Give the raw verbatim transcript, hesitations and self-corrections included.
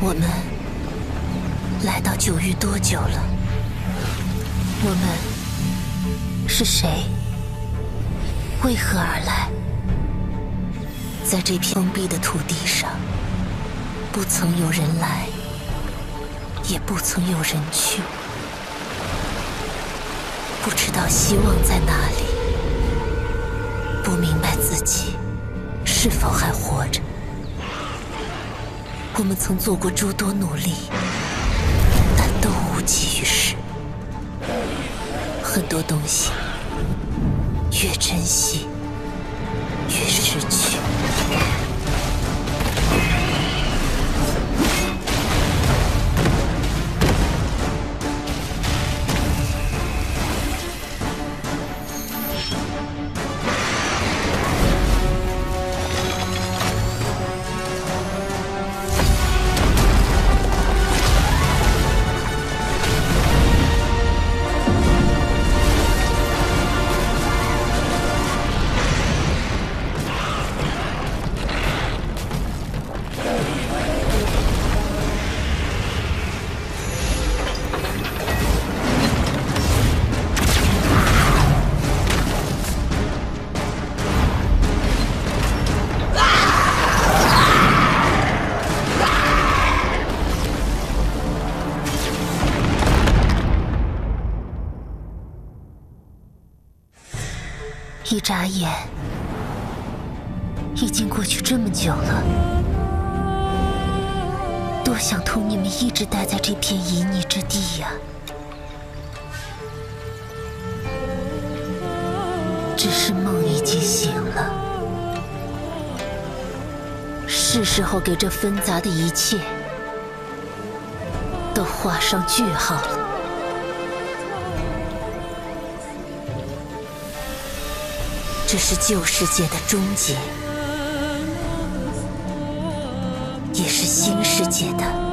我们来到九域多久了？我们是谁？为何而来？在这片封闭的土地上，不曾有人来，也不曾有人去。不知道希望在哪里，不明白自己是否还活着。我们曾做过诸多努力，但都无济于事。很多东西越珍惜，越失去。一眨眼，已经过去这么久了。多想同你们一直待在这片旖旎之地呀！只是梦已经醒了，是时候给这纷杂的一切都画上句号了。这是旧世界的终结，也是新世界的